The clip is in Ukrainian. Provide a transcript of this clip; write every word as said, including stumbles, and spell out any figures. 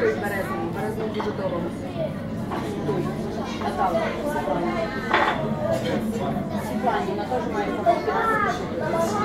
той березний. Березний дуже дорого. Той. Наталка. Світлані. Світлані, вона теж має фотографію.